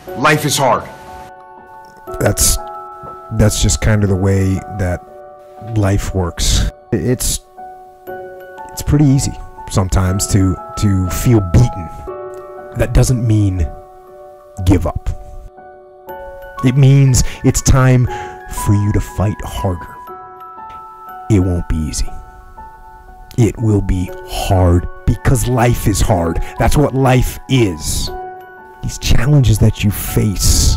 Life is hard. That's just kind of the way that life works. It's pretty easy sometimes to feel beaten. That doesn't mean give up. It means it's time for you to fight harder. It won't be easy. It will be hard because life is hard. That's what life is. These challenges that you face,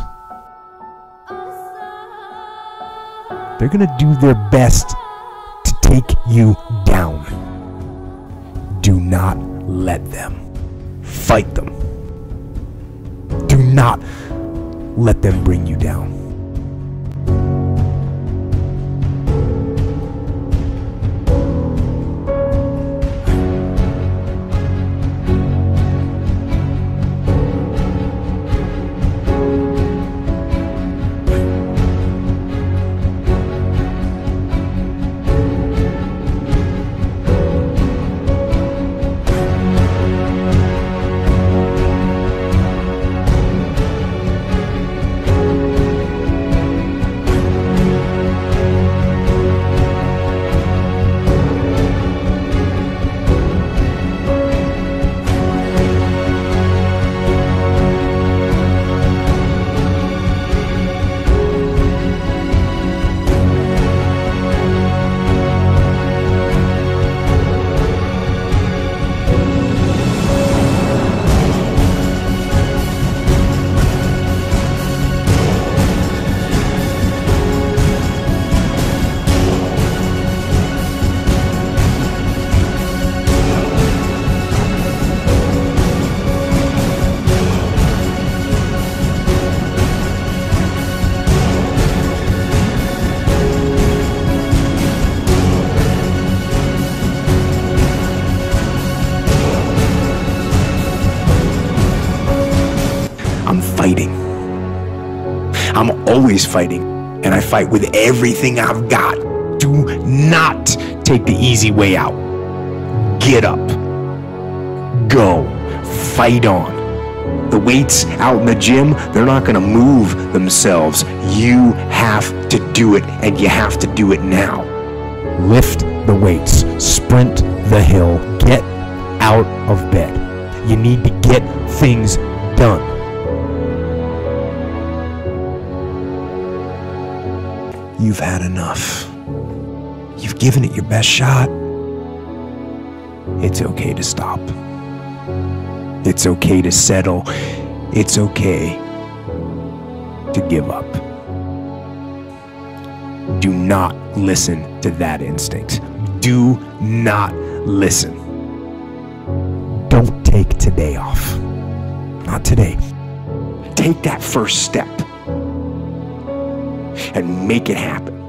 they're gonna do their best to take you down. Do not let them. Fight them. Do not let them bring you down. I'm fighting. I'm always fighting, and I fight with everything I've got. Do not take the easy way out. Get up. Go. Fight on. The weights out in the gym, they're not going to move themselves. You have to do it, and you have to do it now. Lift the weights. Sprint the hill. Get out of bed. You need to get things done. You've had enough. You've given it your best shot. It's okay to stop. It's okay to settle. It's okay to give up. Do not listen to that instinct. Do not listen. Don't take today off. Not today. Take that first step and make it happen.